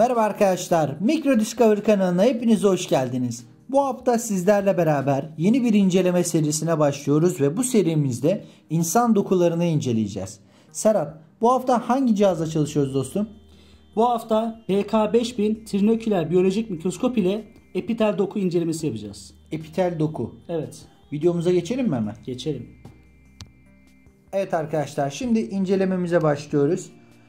Merhaba arkadaşlar, Mikro Discover kanalına hepiniz hoş geldiniz. Bu hafta sizlerle beraber yeni bir inceleme serisine başlıyoruz ve bu serimizde insan dokularını inceleyeceğiz. Serhat, bu hafta hangi cihazla çalışıyoruz dostum? Bu hafta BK5000 trinoküler biyolojik mikroskop ile epitel doku incelemesi yapacağız. Epitel doku. Evet. Videomuza geçelim mi hemen? Geçelim. Evet arkadaşlar, şimdi incelememize başlıyoruz.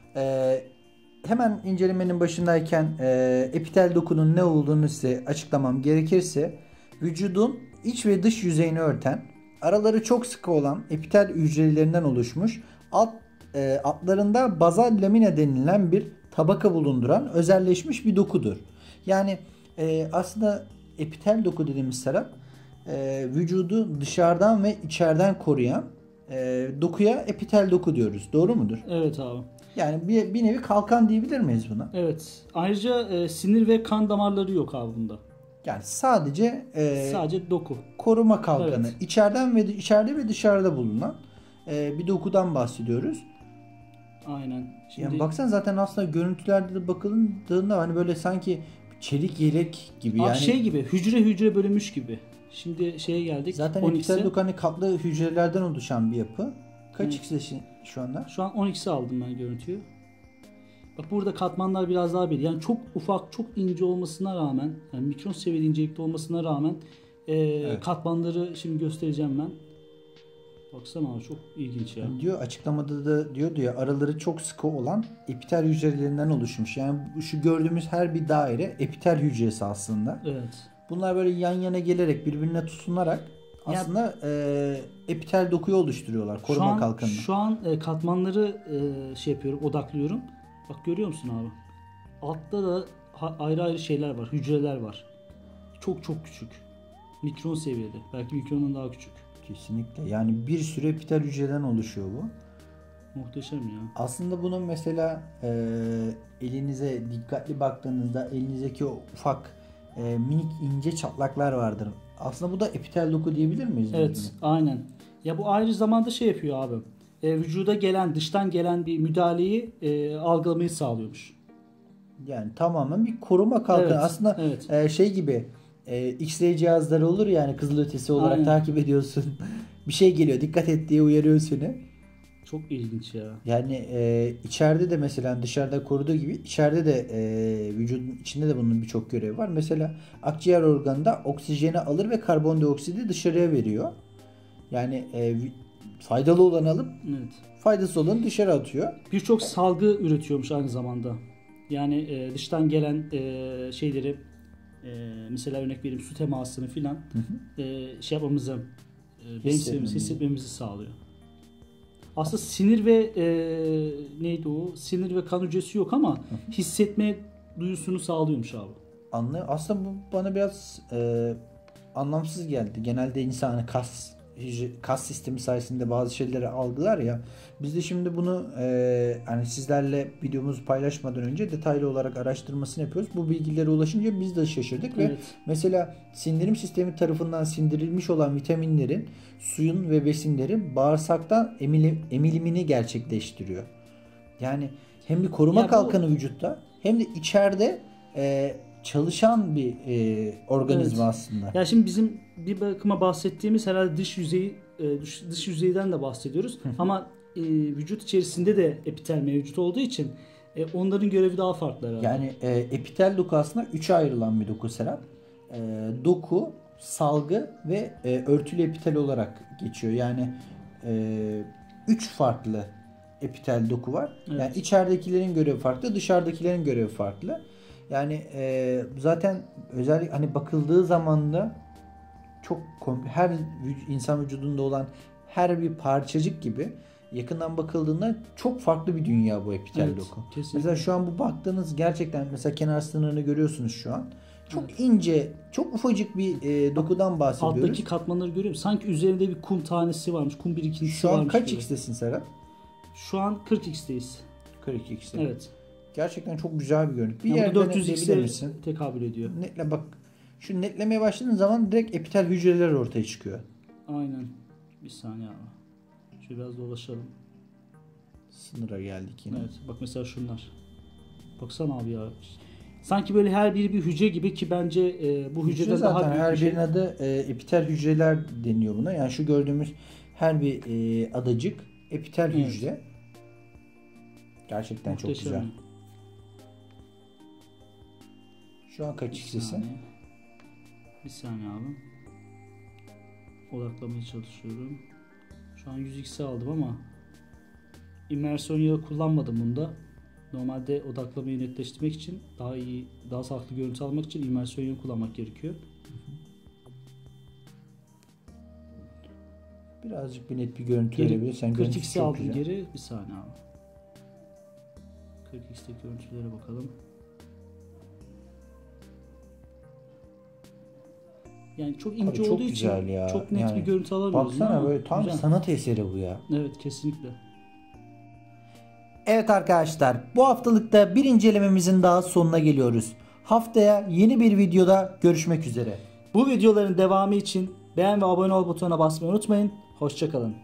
Hemen incelemenin başındayken epitel dokunun ne olduğunu size açıklamam gerekirse, vücudun iç ve dış yüzeyini örten, araları çok sıkı olan epitel hücrelerinden oluşmuş, altlarında bazal lamina denilen bir tabaka bulunduran özelleşmiş bir dokudur. Yani aslında epitel doku dediğimiz Serap, vücudu dışarıdan ve içeriden koruyan dokuya epitel doku diyoruz. Doğru mudur? Evet abi. Yani bir nevi kalkan diyebilir miyiz buna? Evet. Ayrıca sinir ve kan damarları yok abi bunda. Yani sadece doku. Koruma kalkanı. Evet. İçeride ve dışarıda bulunan bir dokudan bahsediyoruz. Aynen. Şimdi... Yani baksan zaten aslında görüntülerde de bakıldığında hani böyle sanki çelik yelek gibi abi yani. Şey gibi, hücre bölünmüş gibi. Şimdi şeye geldik. Zaten epitel doku hani katlı hücrelerden oluşan bir yapı. Kaç x'leşin şu anda? Şu an 10x'e aldım ben görüntüyü. Bak burada katmanlar biraz daha belli. Yani çok ufak, çok ince olmasına rağmen, yani mikron seviyede incelikte olmasına rağmen evet, katmanları şimdi göstereceğim ben. Baksana abi, çok ilginç ya. Diyor açıklamada da diyordu ya, araları çok sıkı olan epitel hücrelerinden oluşmuş. Yani şu gördüğümüz her bir daire epitel hücresi aslında. Evet. Bunlar böyle yan yana gelerek birbirine tutunarak aslında epitel dokuyu oluşturuyorlar, koruma kalkanını. Şu an katmanları şey yapıyorum, odaklıyorum. Bak görüyor musun abi? Altta da ayrı ayrı şeyler var, hücreler var. Çok çok küçük. Mikron seviyede. Belki mikrondan daha küçük. Kesinlikle. Yani bir sürü epitel hücreden oluşuyor bu. Muhteşem ya. Aslında bunun mesela elinize dikkatli baktığınızda elinizdeki o ufak minik ince çatlaklar vardır. Aslında bu da epitel doku diyebilir miyiz? Evet, aynen. Ya bu ayrı zamanda şey yapıyor abi. Vücuda gelen, dıştan gelen bir müdahaleyi algılamayı sağlıyormuş. Yani tamamen bir koruma kalkanı. Evet, aslında evet. Şey gibi X-ray cihazları olur yani, kızılötesi olarak aynen takip ediyorsun. Bir şey geliyor, dikkat et diye uyarıyor seni. Çok ilginç ya. Yani içeride de mesela dışarıda koruduğu gibi içeride de vücudun içinde de bunun birçok görevi var. Mesela akciğer organında oksijeni alır ve karbondioksidi dışarıya veriyor. Yani faydalı olanı alıp faydasız olanı dışarı atıyor. Birçok salgı üretiyormuş aynı zamanda. Yani dıştan gelen şeyleri, mesela örnek vereyim, su temasını filan şey yapmamızı, hissetmemizi sağlıyor. Aslında sinir ve neydi o? Sinir ve kan hücresi yok ama hissetme duyusunu sağlıyormuş abi. Aslında bu bana biraz anlamsız geldi. Genelde insan kas sistemi sayesinde bazı şeyleri algılar ya. Biz de şimdi bunu hani sizlerle videomuzu paylaşmadan önce detaylı olarak araştırmasını yapıyoruz. Bu bilgilere ulaşınca biz de şaşırdık evet. Ve mesela sindirim sistemi tarafından sindirilmiş olan vitaminlerin, suyun ve besinlerin bağırsaktan emilimini gerçekleştiriyor. Yani hem bir koruma kalkanı vücutta hem de içeride çalışan bir organizma aslında. Ya şimdi bizim bir bakıma bahsettiğimiz herhalde dış yüzeyden de bahsediyoruz. Ama vücut içerisinde de epitel mevcut olduğu için onların görevi daha farklı herhalde. Yani epitel doku aslında 3'e ayrılan bir doku Serap. Doku, salgı ve örtülü epitel olarak geçiyor. Yani 3 farklı epitel doku var. Evet. Yani içeridekilerin görevi farklı, dışarıdakilerin görevi farklı. Yani zaten özellikle hani bakıldığı zaman da çok her insan vücudunda olan her bir parçacık gibi yakından bakıldığında çok farklı bir dünya bu epitel doku. Kesinlikle. Mesela şu an bu baktığınız gerçekten mesela kenar sınırını görüyorsunuz şu an. Çok ince, çok ufacık bir dokudan bahsediyoruz. Alttaki katmanları görüyor musun? Sanki üzerinde bir kum tanesi varmış, kum birikintisi varmış. Şu an kaç x'tesin Serhat? Şu an 40x'teyiz. 42x'te. Evet. Gerçekten çok güzel bir görüntü. Bir yani yerde 400x'e tekabül ediyor. Netle bak. Şu netlemeye başladığın zaman direkt epitel hücreler ortaya çıkıyor. Aynen. Bir saniye abi. Şöyle biraz dolaşalım. Sınıra geldik yine. Evet. Bak mesela şunlar. Baksana abi ya. Sanki böyle her biri bir hücre gibi ki bence bu hücreden zaten daha büyük her bir şey. birinin adı epitel hücreler deniyor buna. Yani şu gördüğümüz her bir adacık epitel hücre. Gerçekten Muhteşem. çok güzel. Şu an kaç x'si? Bir saniye abi. Odaklamaya çalışıyorum. Şu an 100x'e aldım ama immersion yağı kullanmadım bunda. Normalde odaklamayı netleştirmek için daha iyi, daha sağlıklı görüntü almak için immersion yağı kullanmak gerekiyor. Birazcık bir net bir görüntü verebilirsen. 40x'e aldım geri. Bir saniye abi. 40x'teki görüntülere bakalım. Yani çok ince çok olduğu için ya. çok net bir görüntü alamıyoruz. Baksana böyle tam güzel. Sanat eseri bu ya. Evet, kesinlikle. Evet arkadaşlar, bu haftalıkta bir incelememizin daha sonuna geliyoruz. Haftaya yeni bir videoda görüşmek üzere. Bu videoların devamı için beğen ve abone ol butonuna basmayı unutmayın. Hoşça kalın.